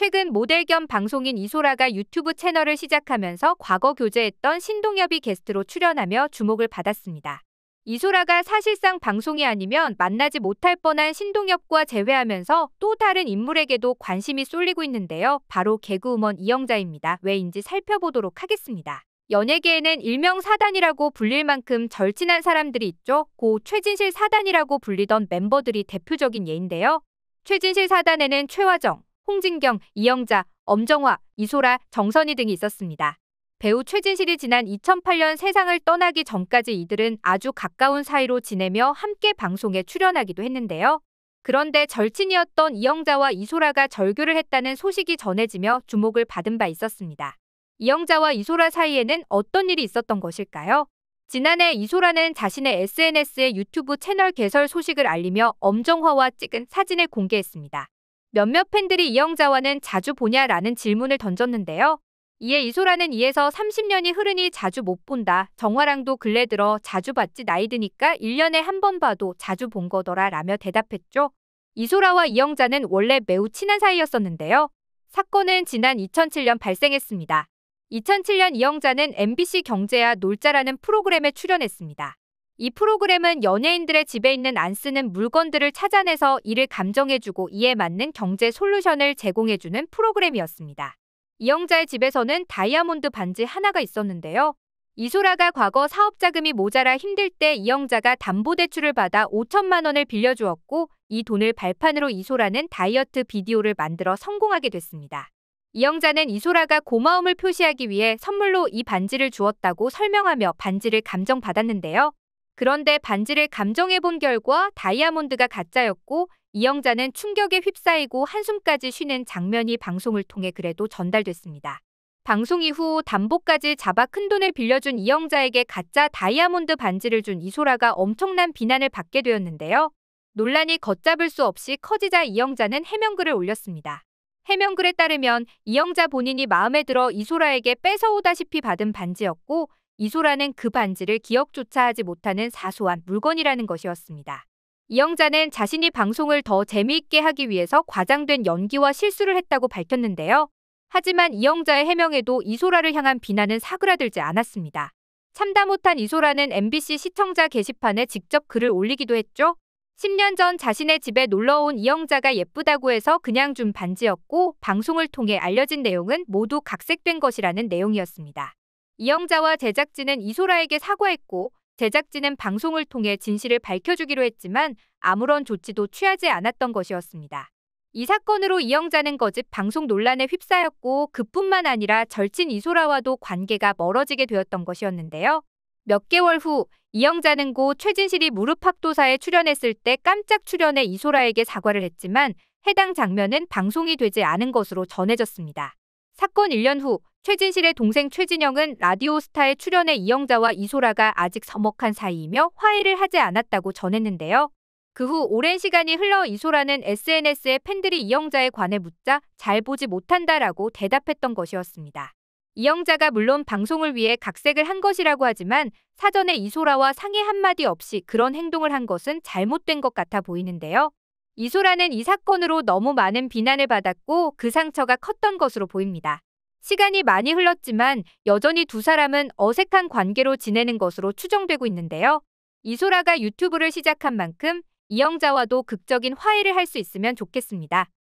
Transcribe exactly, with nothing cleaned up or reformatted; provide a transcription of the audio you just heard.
최근 모델 겸 방송인 이소라가 유튜브 채널을 시작하면서 과거 교제했던 신동엽이 게스트로 출연하며 주목을 받았습니다. 이소라가 사실상 방송이 아니면 만나지 못할 뻔한 신동엽과 재회하면서 또 다른 인물에게도 관심이 쏠리고 있는데요. 바로 개그우먼 이영자입니다. 왜인지 살펴보도록 하겠습니다. 연예계에는 일명 사단이라고 불릴 만큼 절친한 사람들이 있죠. 고 최진실 사단이라고 불리던 멤버들이 대표적인 예인데요. 최진실 사단에는 최화정, 홍진경, 이영자, 엄정화, 이소라, 정선희 등이 있었습니다. 배우 최진실이 지난 이천팔 년 세상을 떠나기 전까지 이들은 아주 가까운 사이로 지내며 함께 방송에 출연하기도 했는데요. 그런데 절친이었던 이영자와 이소라가 절교를 했다는 소식이 전해지며 주목을 받은 바 있었습니다. 이영자와 이소라 사이에는 어떤 일이 있었던 것일까요? 지난해 이소라는 자신의 에스엔에스에 유튜브 채널 개설 소식을 알리며 엄정화와 찍은 사진을 공개했습니다. 몇몇 팬들이 이영자와는 자주 보냐라는 질문을 던졌는데요. 이에 이소라는 이에서 삼십 년이 흐르니 자주 못 본다. 정화랑도 근래 들어 자주 봤지 나이 드니까 일 년에 한 번 봐도 자주 본 거더라 라며 대답했죠. 이소라와 이영자는 원래 매우 친한 사이였었는데요. 사건은 지난 이천칠 년 발생했습니다. 이천칠 년 이영자는 엠비씨 경제야 놀자라는 프로그램에 출연했습니다. 이 프로그램은 연예인들의 집에 있는 안 쓰는 물건들을 찾아내서 이를 감정해주고 이에 맞는 경제 솔루션을 제공해주는 프로그램이었습니다. 이영자의 집에서는 다이아몬드 반지 하나가 있었는데요. 이소라가 과거 사업 자금이 모자라 힘들 때 이영자가 담보대출을 받아 오천만 원을 빌려주었고 이 돈을 발판으로 이소라는 다이어트 비디오를 만들어 성공하게 됐습니다. 이영자는 이소라가 고마움을 표시하기 위해 선물로 이 반지를 주었다고 설명하며 반지를 감정받았는데요. 그런데 반지를 감정해본 결과 다이아몬드가 가짜였고 이영자는 충격에 휩싸이고 한숨까지 쉬는 장면이 방송을 통해 그래도 전달됐습니다. 방송 이후 담보까지 잡아 큰돈을 빌려준 이영자에게 가짜 다이아몬드 반지를 준 이소라가 엄청난 비난을 받게 되었는데요. 논란이 걷잡을 수 없이 커지자 이영자는 해명글을 올렸습니다. 해명글에 따르면 이영자 본인이 마음에 들어 이소라에게 뺏어오다시피 받은 반지였고 이소라는 그 반지를 기억조차 하지 못하는 사소한 물건이라는 것이었습니다. 이영자는 자신이 방송을 더 재미있게 하기 위해서 과장된 연기와 실수를 했다고 밝혔는데요. 하지만 이영자의 해명에도 이소라를 향한 비난은 사그라들지 않았습니다. 참다 못한 이소라는 엠비씨 시청자 게시판에 직접 글을 올리기도 했죠. 십 년 전 자신의 집에 놀러온 이영자가 예쁘다고 해서 그냥 준 반지였고 방송을 통해 알려진 내용은 모두 각색된 것이라는 내용이었습니다. 이영자와 제작진은 이소라에게 사과했고 제작진은 방송을 통해 진실을 밝혀주기로 했지만 아무런 조치도 취하지 않았던 것이었습니다. 이 사건으로 이영자는 거짓 방송 논란에 휩싸였고 그뿐만 아니라 절친 이소라와도 관계가 멀어지게 되었던 것이었는데요. 몇 개월 후 이영자는 고 최진실이 무릎팍도사에 출연했을 때 깜짝 출연해 이소라에게 사과를 했지만 해당 장면은 방송이 되지 않은 것으로 전해졌습니다. 사건 일 년 후 최진실의 동생 최진영은 라디오스타에 출연해 이영자와 이소라가 아직 서먹한 사이이며 화해를 하지 않았다고 전했는데요. 그 후 오랜 시간이 흘러 이소라는 에스엔에스에 팬들이 이영자에 관해 묻자 잘 보지 못한다라고 대답했던 것이었습니다. 이영자가 물론 방송을 위해 각색을 한 것이라고 하지만 사전에 이소라와 상의 한마디 없이 그런 행동을 한 것은 잘못된 것 같아 보이는데요. 이소라는 이 사건으로 너무 많은 비난을 받았고 그 상처가 컸던 것으로 보입니다. 시간이 많이 흘렀지만 여전히 두 사람은 어색한 관계로 지내는 것으로 추정되고 있는데요. 이소라가 유튜브를 시작한 만큼 이영자와도 극적인 화해를 할 수 있으면 좋겠습니다.